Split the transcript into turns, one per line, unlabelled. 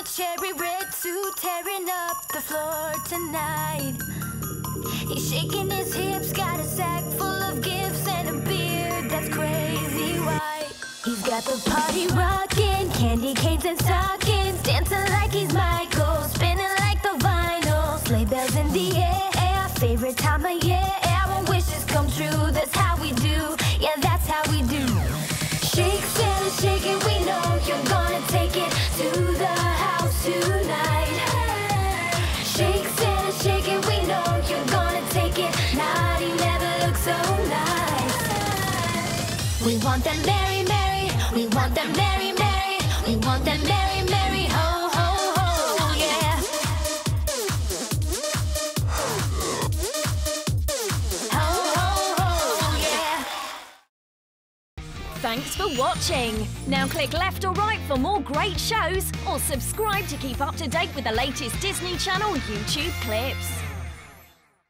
cherry red suit, tearing up the floor tonight. He's shaking his hips, got a sack full of gifts and a beard that's crazy white. He's got the party rocking, candy canes and stockings, dancing like he's Michael, spinning like the vinyl. Sleigh bells in the air, favorite time of year. Our wishes come true, that's how we do. Yeah, that's how we do. Shake, Santa, shake it, we know you're gonna take it to the house tonight. Shake, Santa, shake it, we know you're gonna take it. Naughty never looks so nice. We want that merry, merry, we want that merry, merry, we want that merry, merry, ho, ho, ho, yeah. Ho, ho, ho, yeah.
Thanks for watching. Now click left or right for more great shows, or subscribe to keep up to date with the latest Disney Channel YouTube clips.